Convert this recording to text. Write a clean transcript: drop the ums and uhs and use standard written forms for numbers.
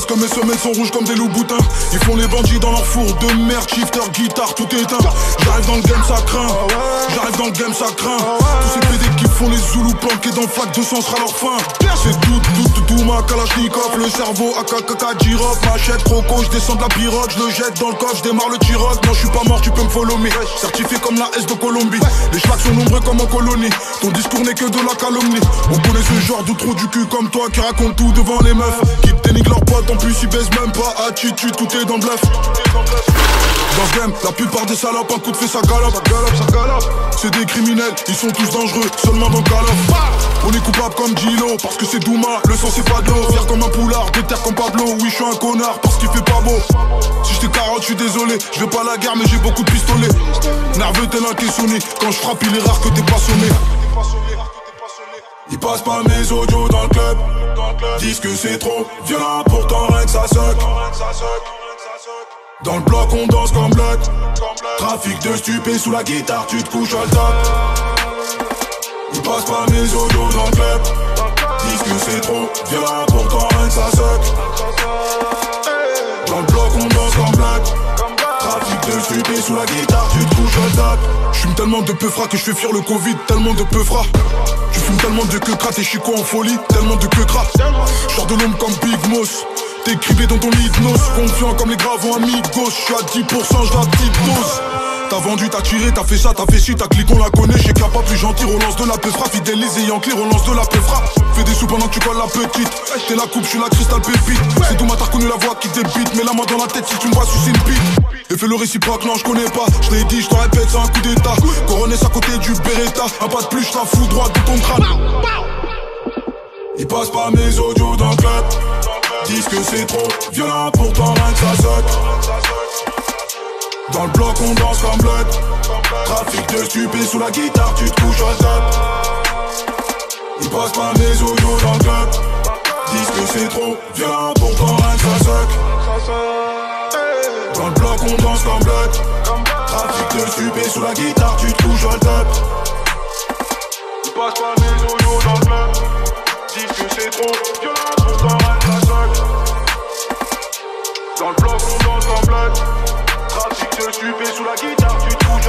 que mes semelles sont rouges comme des loups boutins. Ils font les bandits dans leur four de merde, shifter, guitare, tout éteint. J'arrive dans le game, ça craint. J'arrive dans le game, ça craint. Tous ces PD qui font les zoulous planqués dans le fac 200 sera leur fin. C'est tout ma Kalachnikov. Le cerveau AKKK Jirok. Machette, croco, je descends de la pirogue. Je le jette dans le coffre, je démarre le T-Rock. Non, je suis pas mort, tu peux me follow me. Certifié comme la S de Colombie. Les schlags sont nombreux comme en colonie. Ton discours n'est que de la calomnie. On connaît ce genre de trou du cul comme toi qui raconte tout devant les meufs. Qui dénigrent leurs potes, en plus ils baissent même pas. Attitude, tout est dans le bluff. Dans ce game, la plupart des salopes, un coup de feu ça galope. C'est des criminels, ils sont tous dangereux, seulement dans le call of. On est coupable comme Gilo, parce que c'est Douma, le sang c'est pas de l'eau. Fier comme un poulard, déter comme Pablo, oui je suis un connard, parce qu'il fait pas beau. Si je t'ai carotte, je suis désolé, je vais pas à la guerre mais j'ai beaucoup de pistolets. Nerveux tel un caissonné, quand je frappe il est rare que t'es pas sonné. Ils passent pas mes audios dans le club, disent que c'est trop violent, pourtant rien que ça suck. Dans le bloc on danse comme bloc. Trafic de stupé sous la guitare, tu te couches au top. Ils passent pas mes audios dans le club, disent que c'est trop violent, pourtant rien que ça suck. Dans le bloc on danse comme bloc. Trafic de stupé sous la guitare, tu te couches au top. J'fume tellement de peufra que j'fais fuir le Covid, tellement de peufra. Tu fumes tellement de queue t'es chico en folie, tellement de queue crat. J'sors de l'ombre comme Big Moss. T'es criblé dans ton hypnose, confiant comme les gravons amigos. J'suis à 10%, j'la petite dose. T'as vendu, t'as tiré, t'as fait ça, t'as fait ci, t'as cliqué, on la connaît. J'ai qu'à pas plus gentil, relance de la peufra. Fidélise et Yankee, relance de la peufra. Fais des sous pendant que tu colles la petite. T'es la coupe, j'suis la cristal pépite. C'est tout, t'as reconnu la voix qui débite. Mets la main dans la tête si tu me vois sucer une bite. Et fais le réciproque, non j'connais pas. J'l'ai dit, j'te répète, c'est un coup d'état. Coronesse à côté du Beretta. Un pas de plus, j'la fous droit de ton crâne. Ils passent pas mes audios dans le club, disent que c'est trop violent, pourtant rien que ça suck. Dans le bloc on danse comme bloc. Trafic de stupé sous la guitare, tu te couches au top. Ils passent pas mes audios dans le club, disent que c'est trop violent, pourtant rien que ça suck. Dans le bloc on danse comme bloc. Trafic de stupé sous la guitare, tu te couches au top. Ils passent pas mes audios dans le club, disent que c'est trop violent, pourtant rien que ça suck. Dans le bloc on danse en bloc. Trafic de stupé sous la guitare, tu te couches